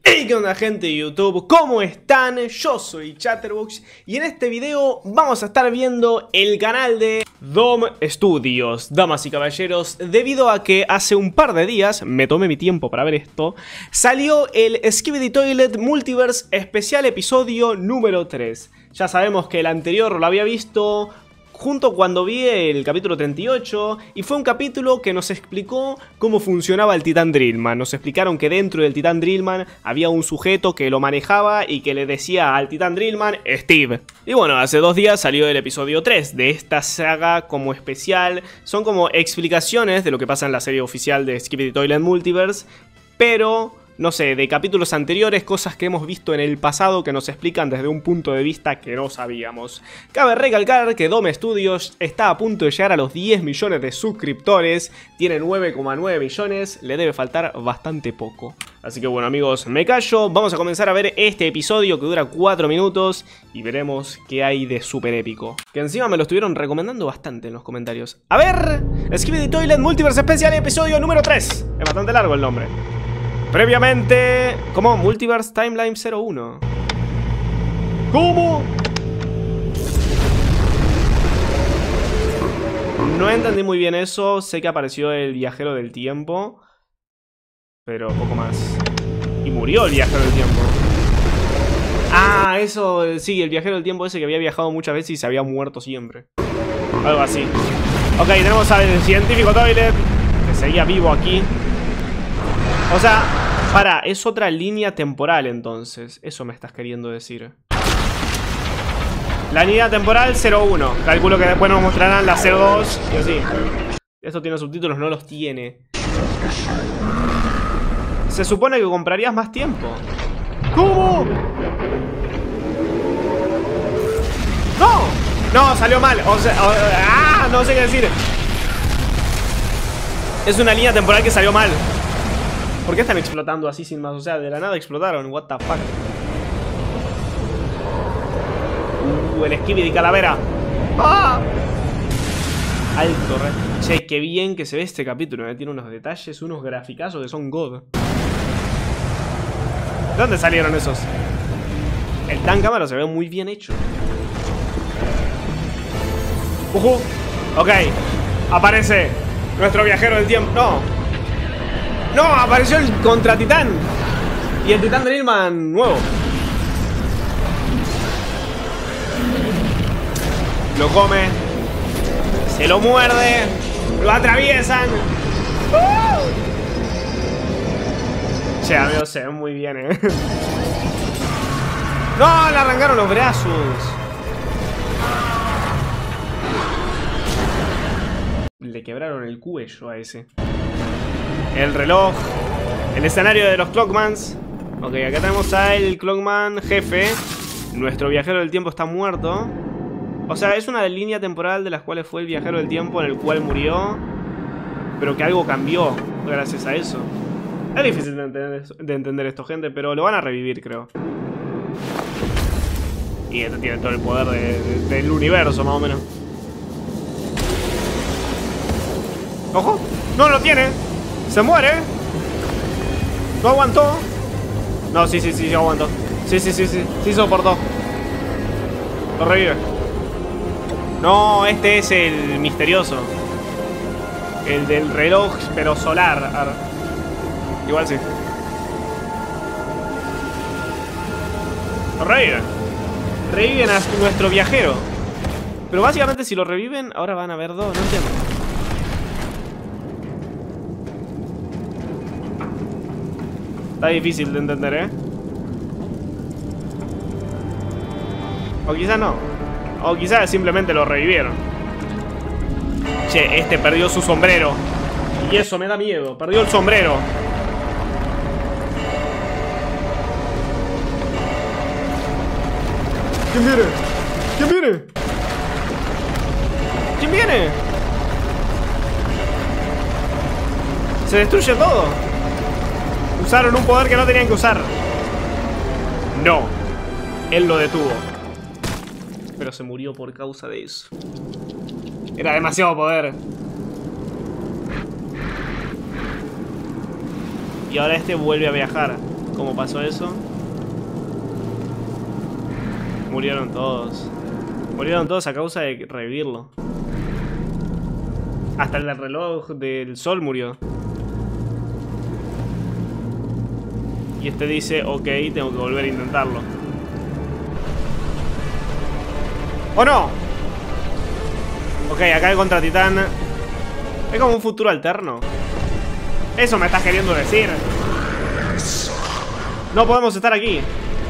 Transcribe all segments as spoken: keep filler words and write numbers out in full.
Hey, ¿qué onda, gente de YouTube? ¿Cómo están? Yo soy Chatterbox y en este video vamos a estar viendo el canal de Dom Studios. Damas y caballeros, debido a que hace un par de días, me tomé mi tiempo para ver esto, salió el Skibidi Toilet Multiverse especial episodio número tres. Ya sabemos que el anterior lo había visto junto cuando vi el capítulo treinta y ocho, y fue un capítulo que nos explicó cómo funcionaba el Titán Drillman. Nos explicaron que dentro del Titán Drillman había un sujeto que lo manejaba y que le decía al Titán Drillman Steve. Y bueno, hace dos días salió el episodio tres de esta saga como especial. Son como explicaciones de lo que pasa en la serie oficial de Skibidi Toilet Multiverse, pero no sé, de capítulos anteriores, cosas que hemos visto en el pasado que nos explican desde un punto de vista que no sabíamos. Cabe recalcar que Dom Studios está a punto de llegar a los diez millones de suscriptores, tiene nueve coma nueve millones, le debe faltar bastante poco. Así que bueno, amigos, me callo, vamos a comenzar a ver este episodio que dura cuatro minutos y veremos qué hay de súper épico. Que encima me lo estuvieron recomendando bastante en los comentarios. A ver, Skibidi Toilet Multiverse Especial episodio número tres. Es bastante largo el nombre. Previamente, ¿cómo? Multiverse Timeline cero uno. ¿Cómo? No entendí muy bien eso. Sé que apareció el viajero del tiempo, pero poco más. Y murió el viajero del tiempo. Ah, eso, sí, el viajero del tiempo ese que había viajado muchas veces y se había muerto siempre. Algo así. Ok, tenemos al científico Toilet, que seguía vivo aquí. O sea, para, es otra línea temporal entonces. Eso me estás queriendo decir. La línea temporal cero uno. Calculo que después nos mostrarán la cero dos y así. Esto tiene subtítulos, no los tiene. Se supone que comprarías más tiempo. ¿Cómo? ¡No! No, salió mal. O sea, o, ah, no sé qué decir. Es una línea temporal que salió mal. ¿Por qué están explotando así sin más? O sea, de la nada explotaron. What the fuck. Uh, el Skibidi calavera. ¡Ah! Alto re. Che, qué bien que se ve este capítulo, ¿eh? Tiene unos detalles, unos graficazos que son god. ¿De dónde salieron esos? El tan cámara se ve muy bien hecho. ¡Ujú! Ok. Aparece nuestro viajero del tiempo. No. ¡No! Apareció el contra titán. Y el Titán Drillman nuevo. Lo come. Se lo muerde. Lo atraviesan. ¡Uh! Che, amigos, se ven muy bien, eh. ¡No! Le arrancaron los brazos. Le quebraron el cuello a ese. El reloj. El escenario de los Clockmans. Ok, acá tenemos al Clockman jefe. Nuestro viajero del tiempo está muerto. O sea, es una línea temporal de las cuales fue el viajero del tiempo en el cual murió, pero que algo cambió gracias a eso. Es difícil de entender, de entender esto, gente, pero lo van a revivir, creo. Y este tiene todo el poder de, de, del universo, más o menos. ¡Ojo! ¡No lo tiene! ¡Se muere! ¿No aguantó? No, sí, sí, sí, sí aguantó. Sí, sí, sí, sí, sí soportó. Lo revive. No, este es el misterioso. El del reloj, pero solar. Ar. Igual sí. Lo reviven. Reviven a nuestro viajero. Pero básicamente si lo reviven, ahora van a haber dos, no entiendo. Está difícil de entender, ¿eh? O quizás no. O quizás simplemente lo revivieron. Che, este perdió su sombrero. Y eso me da miedo. Perdió el sombrero. ¿Quién viene? ¿Quién viene? ¿Quién viene? Se destruye todo. Usaron un poder que no tenían que usar. No. Él lo detuvo. Pero se murió por causa de eso. Era demasiado poder. Y ahora este vuelve a viajar. cómo pasó eso. Murieron todos. Murieron todos a causa de revivirlo. Hasta el reloj del sol murió. Y este dice, ok, tengo que volver a intentarlo. ¡Oh no! Ok, acá el contra titán. Es como un futuro alterno. Eso me estás queriendo decir. No podemos estar aquí.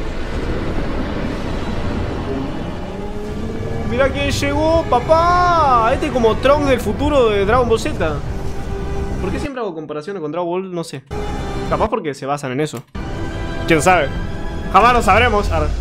Mira quién llegó, papá. Este es como Trunks del futuro de Dragon Ball Z. ¿Por qué siempre hago comparaciones con Dragon Ball? No sé. Capaz porque se basan en eso. ¿Quién sabe? Jamás lo sabremos. Arre.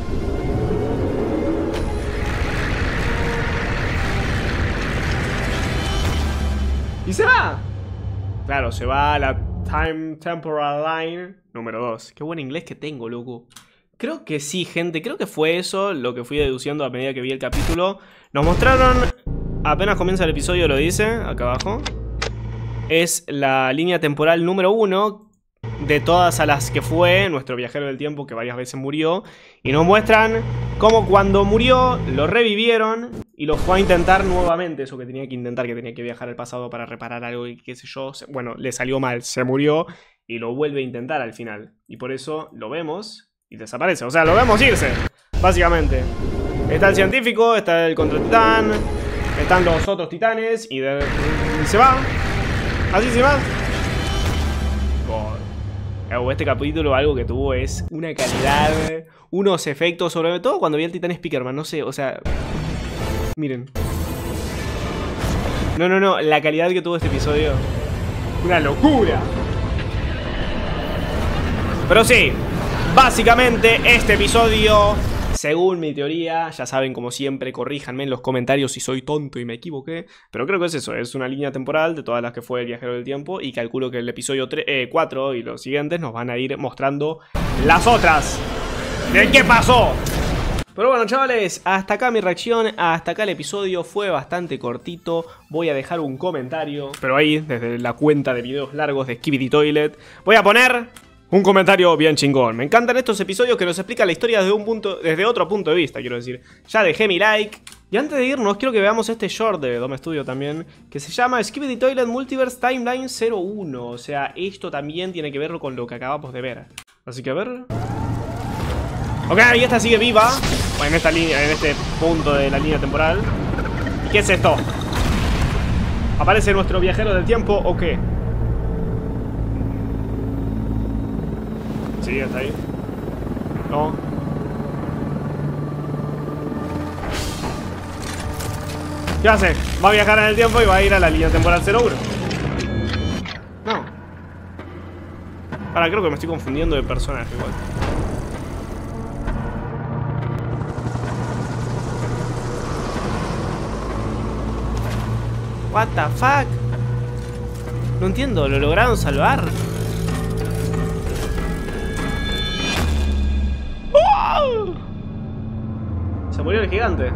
Y se va. Claro, se va a la Time Temporal Line número dos. Qué buen inglés que tengo, loco. Creo que sí, gente. Creo que fue eso lo que fui deduciendo a medida que vi el capítulo. Nos mostraron, apenas comienza el episodio lo dice, acá abajo. Es la línea temporal número uno de todas a las que fue nuestro viajero del tiempo, que varias veces murió. Y nos muestran cómo cuando murió lo revivieron y lo fue a intentar nuevamente. Eso que tenía que intentar, que tenía que viajar al pasado para reparar algo y qué sé yo. Bueno, le salió mal, se murió y lo vuelve a intentar al final. Y por eso lo vemos y desaparece. O sea, lo vemos irse, básicamente. Está el científico, está el contra titán, están los otros titanes y, de... y se va. Así se va. God. Este capítulo algo que tuvo es una calidad, unos efectos, sobre todo cuando vi al titán Speakerman, no sé, o sea... Miren. No, no, no, la calidad que tuvo este episodio, una locura. Pero sí, básicamente este episodio, según mi teoría, ya saben, como siempre, corríjanme en los comentarios si soy tonto y me equivoqué, pero creo que es eso, es una línea temporal de todas las que fue el viajero del tiempo y calculo que el episodio cuatro y los siguientes nos van a ir mostrando las otras de qué pasó. Pero bueno, chavales, hasta acá mi reacción, hasta acá el episodio, fue bastante cortito. Voy a dejar un comentario, pero ahí, desde la cuenta de videos largos de Skibidi Toilet, voy a poner un comentario bien chingón. Me encantan estos episodios que nos explican la historia desde, un punto, desde otro punto de vista, quiero decir. Ya dejé mi like. Y antes de irnos, quiero que veamos este short de Dome Studio también, que se llama Skibidi Toilet Multiverse Timeline cero uno. O sea, esto también tiene que ver con lo que acabamos de ver. Así que a ver... Ok, y esta sigue viva. En esta línea, en este punto de la línea temporal. ¿Y qué es esto? ¿Aparece nuestro viajero del tiempo o qué? Sí, está ahí. No. ¿Qué hace? Va a viajar en el tiempo y va a ir a la línea temporal cero uno. No. Ahora creo que me estoy confundiendo de personaje igual. What the fuck? No entiendo, ¿lo lograron salvar? ¡Oh! Se murió el gigante.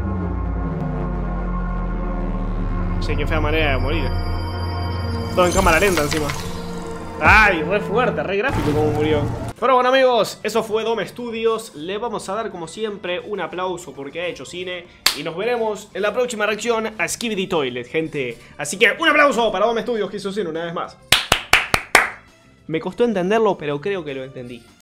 Sí, qué fea manera de morir. Todo en cámara lenta encima. Ay, re fuerte, re gráfico como murió. Pero bueno, amigos, eso fue Dome Studios. Le vamos a dar como siempre un aplauso porque ha hecho cine. Y nos veremos en la próxima reacción a Skibidi Toilet, gente. Así que un aplauso para Dome Studios que hizo cine una vez más. Me costó entenderlo, pero creo que lo entendí.